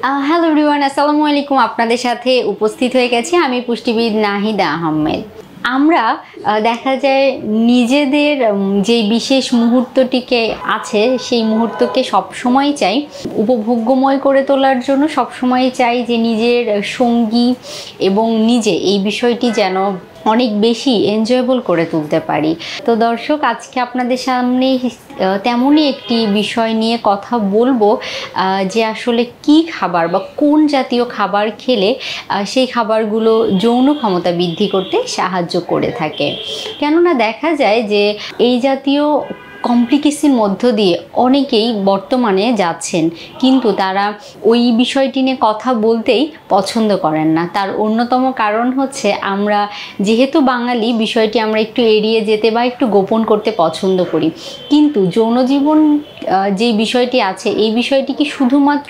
Hello everyone, আসসালামু আলাইকুম। আপনাদের সাথে উপস্থিত হয়ে গেছি আমি পুষ্টিবিদ নাহিদা আহমেদ। আমরা দেখা যায় নিজেদের যে বিশেষ মুহূর্তটিকে আছে সেই মুহূর্তকে সবসময় চাই উপভোগ্যময় করে তোলার জন্য, সবসময় চাই যে নিজের সঙ্গী এবং নিজে এই বিষয়টি যেন অনেক বেশি এনজয়েবল করে তুলতে পারি। তো দর্শক, আজকে আপনাদের সামনে তেমনই একটি বিষয় নিয়ে কথা বলবো যে আসলে কি খাবার বা কোন জাতীয় খাবার খেলে সেই খাবারগুলো যৌন ক্ষমতা বৃদ্ধি করতে সাহায্য করে থাকে। কেননা দেখা যায় যে এই জাতীয় কমপ্লিকেশনের মধ্য দিয়ে অনেকেই বর্তমানে যাচ্ছেন, কিন্তু তারা ওই বিষয়টি নিয়ে কথা বলতেই পছন্দ করেন না। তার অন্যতম কারণ হচ্ছে আমরা যেহেতু বাঙালি, বিষয়টি আমরা একটু এড়িয়ে যেতে বা একটু গোপন করতে পছন্দ করি। কিন্তু যৌন জীবন যে বিষয়টি আছে, এই বিষয়টি কি শুধুমাত্র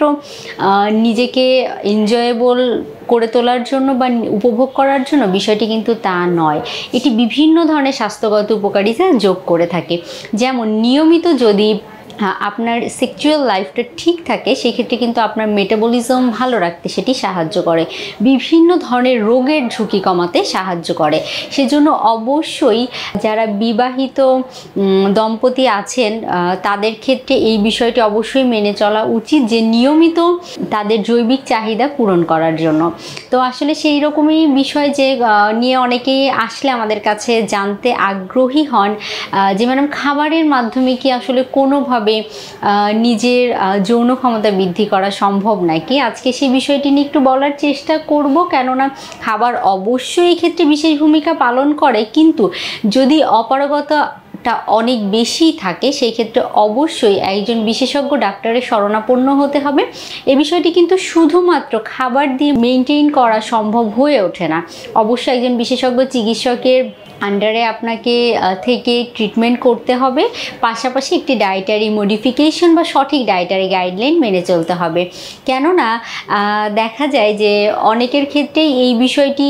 নিজেকে এনজয়েবল করে তোলার জন্য বা উপভোগ করার জন্য? বিষয়টি কিন্তু তা নয়। এটি বিভিন্ন ধরনের স্বাস্থ্যগত উপকারিতা যোগ করে থাকে। যেমন নিয়মিত যদি আপনার সেক্সুয়াল লাইফটা ঠিক থাকে, সেক্ষেত্রে কিন্তু আপনার মেটাবলিজম ভালো রাখতে সেটি সাহায্য করে, বিভিন্ন ধরনের রোগের ঝুঁকি কমাতে সাহায্য করে। সেজন্য অবশ্যই যারা বিবাহিত দম্পতি আছেন তাদের ক্ষেত্রে এই বিষয়টি অবশ্যই মেনে চলা উচিত যে নিয়মিত তাদের জৈবিক চাহিদা পূরণ করার জন্য। তো আসলে সেই রকমই বিষয় যে নিয়ে অনেকেই আসলে আমাদের কাছে জানতে আগ্রহী হন যে ম্যাডাম, খাবারের মাধ্যমে কি আসলে কোনোভাবে নিজের যৌন ক্ষমতা বৃদ্ধি করা সম্ভব নাকি? আজকে সেই বিষয়টি নিয়ে একটু বলার চেষ্টা করব। কেননা খাবার অবশ্যই এই ক্ষেত্রে বিশেষ ভূমিকা পালন করে, কিন্তু যদি অপারগতা অনেক বেশি থাকে সেই ক্ষেত্রে অবশ্যই একজন বিশেষজ্ঞ ডাক্তারের শরণাপন্ন হতে হবে। এই বিষয়টি কিন্তু শুধুমাত্র খাবার দিয়ে মেনটেন করা সম্ভব হয়ে ওঠে না। অবশ্যই একজন বিশেষজ্ঞ চিকিৎসকের আন্ডারে আপনাকে থেকে ট্রিটমেন্ট করতে হবে, পাশাপাশি একটি ডায়েটারি মডিফিকেশন বা সঠিক ডায়েটারি গাইডলাইন মেনে চলতে হবে। কেননা দেখা যায় যে অনেকের ক্ষেত্রেই এই বিষয়টি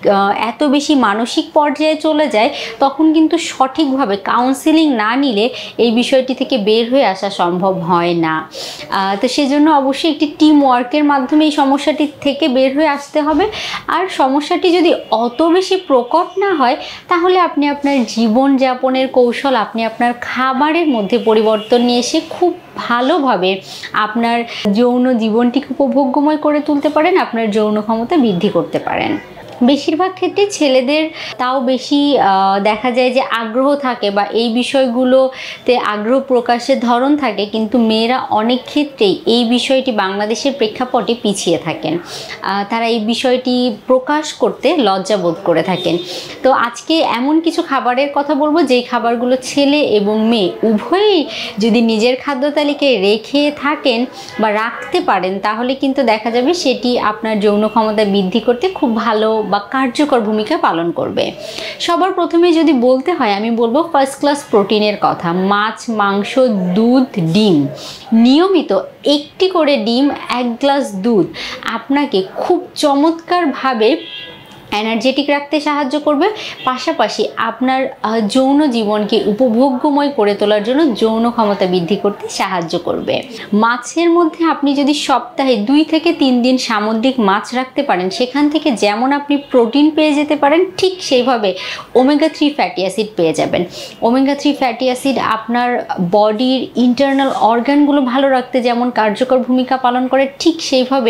এত বেশি মানসিক পর্যায়ে চলে যায়, তখন কিন্তু সঠিকভাবে কাউন্সিলিং না নিলে এই বিষয়টি থেকে বের হয়ে আসা সম্ভব হয় না। তো সেজন্য অবশ্যই একটি টিম ওয়ার্কের মাধ্যমে এই সমস্যাটি থেকে বের হয়ে আসতে হবে। আর সমস্যাটি যদি অত বেশি প্রকট না হয়, তাহলে আপনি আপনার জীবনযাপনের কৌশল, আপনি আপনার খাবারের মধ্যে পরিবর্তন নিয়ে এসে খুব ভালোভাবে আপনার যৌন জীবনটিকে উপভোগ্যময় করে তুলতে পারেন, আপনার যৌন ক্ষমতা বৃদ্ধি করতে পারেন। বেশিরভাগ ক্ষেত্রে ছেলেদের তাও বেশি দেখা যায় যে আগ্রহ থাকে বা এই বিষয়গুলোতে আগ্রহ প্রকাশের ধরন থাকে, কিন্তু মেয়েরা অনেক ক্ষেত্রেই এই বিষয়টি বাংলাদেশের প্রেক্ষাপটে পিছিয়ে থাকেন। তারা এই বিষয়টি প্রকাশ করতে লজ্জা বোধ করে থাকেন। তো আজকে এমন কিছু খাবারের কথা বলবো যেই খাবারগুলো ছেলে এবং মেয়ে উভয়ই যদি নিজের খাদ্য তালিকায় রেখে থাকেন বা রাখতে পারেন, তাহলে কিন্তু দেখা যাবে সেটি আপনার যৌন ক্ষমতা বৃদ্ধি করতে খুব ভালো বা কার্যকর ভূমিকা পালন করবে। সবার প্রথমে যদি বলতে হয়, আমি বলবো ফার্স্ট ক্লাস প্রোটিনের কথা। মাছ, মাংস, দুধ, ডিম। নিয়মিত একটি করে ডিম, 1 গ্লাস দুধ আপনাকে খুব চমৎকারভাবে এনার্জেটিক রাখতে সাহায্য করবে, পাশাপাশি আপনার যৌন জীবনকে উপভোগ্যময় করে তোলার জন্য যৌন ক্ষমতা বৃদ্ধি করতে সাহায্য করবে। মাছের মধ্যে আপনি যদি সপ্তাহে 2 থেকে 3 দিন সামুদ্রিক মাছ রাখতে পারেন, সেখান থেকে যেমন আপনি প্রোটিন পেয়ে যেতে পারেন, ঠিক সেইভাবে ওমেগা 3 ফ্যাটি অ্যাসিড পেয়ে যাবেন। ওমেগা 3 ফ্যাটি অ্যাসিড আপনার বডির ইন্টারনাল অর্গানগুলো ভালো রাখতে যেমন কার্যকর ভূমিকা পালন করে, ঠিক সেইভাবে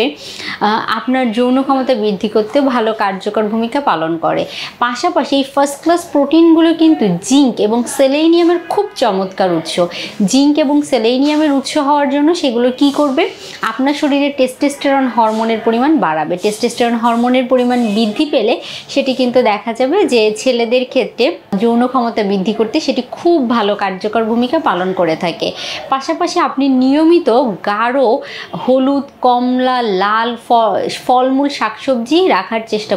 আপনার যৌন ক্ষমতা বৃদ্ধি করতেও ভালো কার্যকর ভূমিকা পালন করে। পাশাপাশি এই ফার্স্ট ক্লাস প্রোটিনগুলো কিন্তু জিঙ্ক এবং সেলেনিয়ামের খুব চমৎকার উৎস। জিঙ্ক এবং সেলেনিয়ামের উৎস হওয়ার জন্য সেগুলো কি করবে? আপনার শরীরে টেস্টোস্টেরন হরমোনের পরিমাণ বাড়াবে। টেস্টোস্টেরন হরমোনের পরিমাণ বৃদ্ধি পেলে সেটি কিন্তু দেখা যাবে যে ছেলেদের ক্ষেত্রে যৌন ক্ষমতা বৃদ্ধি করতে সেটি খুব ভালো কার্যকর ভূমিকা পালন করে থাকে। পাশাপাশি আপনি নিয়মিত গাঢ় হলুদ, কমলা, লাল ফলমূল, শাকসবজি রাখার চেষ্টা করবেন। আর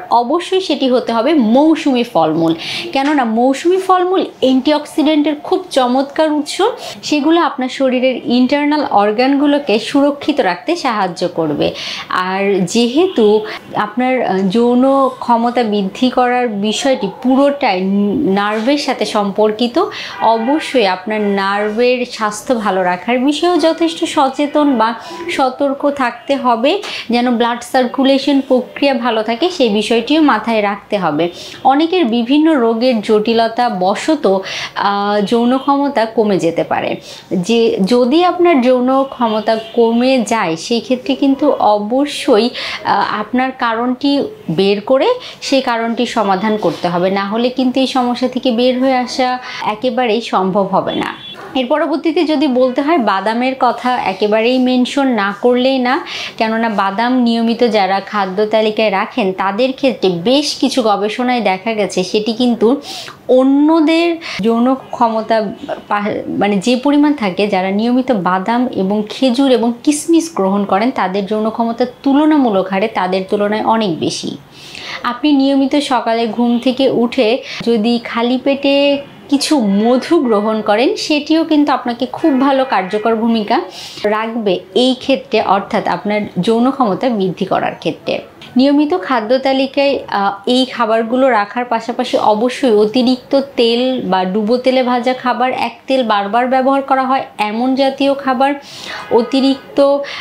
অবশ্যই সেটি হতে হবে মৌসুমি ফলমূল, কেননা মৌসুমি ফলমূল অ্যান্টিঅক্সিডেন্টের খুব চমৎকার উৎস, সেগুলো আপনার শরীরের ইন্টারনাল অর্গানগুলোকে সুরক্ষিত রাখতে সাহায্য করবে। আর যেহেতু আপনার যৌন ক্ষমতা বৃদ্ধি করার বিষয়টি পুরোটাই নার্ভের সাথে সম্পর্কিত, অবশ্যই আপনার নার্ভের স্বাস্থ্য ভালো রাখার বিষয়েও যথেষ্ট সচেতন বা সতর্ক থাকতে হবে, যেন ব্লাড সার্কুলেশন প্রক্রিয়া ভালো থাকে সেই বিষয়টিও মাথায় রাখতে হবে। অনেকের বিভিন্ন রোগের জটিলতা বশত যৌন ক্ষমতা কমে যেতে পারে। যে যদি আপনার যৌন ক্ষমতা কমে যায় সেই ক্ষেত্রে কিন্তু অবশ্যই আপনার কারণটি বের করে সেই কারণটি সমাধান করতে হবে, না হলে কিন্তু এই সমস্যা থেকে বের হয়ে আসা একেবারেই সম্ভব হবে না। এর পরবর্তীতে যদি বলতে হয় বাদামের কথা একেবারেই মেনশন না করলেই না, কেননা বাদাম নিয়মিত যারা খাদ্য তালিকায় রাখেন তাদের ক্ষেত্রে বেশ কিছু গবেষণায় দেখা গেছে সেটি কিন্তু অন্যদের যৌন ক্ষমতা মানে যে পরিমাণ থাকে যারা নিয়মিত বাদাম এবং খেজুর এবং কিশমিশ গ্রহণ করেন তাদের যৌন ক্ষমতা তুলনামূলক হারে তাদের তুলনায় অনেক বেশি। আপনি নিয়মিত সকালে ঘুম থেকে উঠে যদি খালি পেটে কিছু মধু গ্রহণ করেন সেটিও কিন্তু আপনাকে খুব ভালো কার্যকর ভূমিকা রাখবে এই ক্ষেত্রে, অর্থাৎ আপনার যৌন ক্ষমতা বৃদ্ধি করার ক্ষেত্রে। নিয়মিত খাদ্য তালিকায় এই খাবারগুলো রাখার পাশাপাশি অবশ্যই অতিরিক্ত তেল বা ডুবো তেলে ভাজা খাবার, এক তেল বারবার ব্যবহার করা হয় এমন জাতীয় খাবার, অতিরিক্ত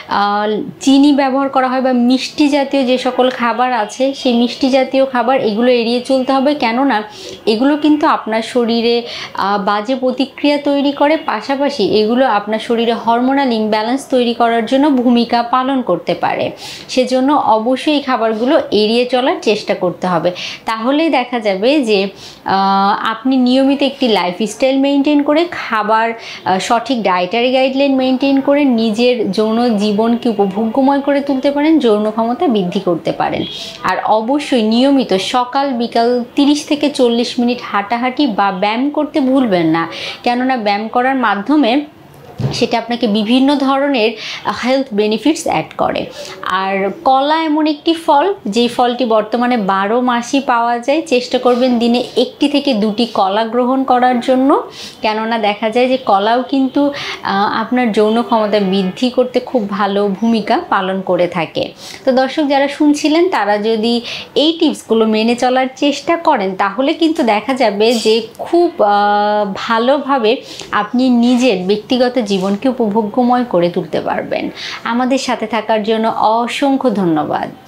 চিনি ব্যবহার করা হয় বা মিষ্টি জাতীয় যে সকল খাবার আছে সেই মিষ্টি জাতীয় খাবার এগুলো এড়িয়ে চলতে হবে, কেননা এগুলো কিন্তু আপনার শরীরে বাজে প্রতিক্রিয়া তৈরি করে, পাশাপাশি এগুলো আপনার শরীরে হরমোনাল ইমব্যালেন্স তৈরি করার জন্য ভূমিকা পালন করতে পারে। সেজন্য অবশ্যই খাবারগুলো এড়িয়ে চলার চেষ্টা করতে হবে। তাহলেই দেখা যাবে যে আপনি নিয়মিত একটি লাইফস্টাইল মেনটেন করে খাবার সঠিক ডায়েটারি গাইডলাইন মেনটেন করে নিজের যৌন জীবনকে উপভোগ্যময় করে তুলতে পারেন, যৌন ক্ষমতা বৃদ্ধি করতে পারেন। আর অবশ্যই নিয়মিত সকাল বিকাল 30 থেকে 40 মিনিট হাঁটাহাঁটি বা ব্যায়াম করতে ভুলবেন না, কেননা ব্যায়াম করার মাধ্যমে সেটা আপনাকে বিভিন্ন ধরনের হেলথ বেনিফিটস অ্যাড করে। আর কলা এমন একটি ফল যেই ফলটি বর্তমানে 12 মাসই পাওয়া যায়, চেষ্টা করবেন দিনে 1টি থেকে 2টি কলা গ্রহণ করার জন্য, কেননা দেখা যায় যে কলাও কিন্তু আপনার যৌন ক্ষমতা বৃদ্ধি করতে খুব ভালো ভূমিকা পালন করে থাকে। তো দর্শক যারা শুনছিলেন তারা যদি এই টিপসগুলো মেনে চলার চেষ্টা করেন তাহলে কিন্তু দেখা যাবে যে খুব ভালোভাবে আপনি নিজের ব্যক্তিগত জীবনকে উপভোগ্যময় করে তুলতে পারবেন। আমাদের সাথে থাকার জন্য অসংখ্য ধন্যবাদ।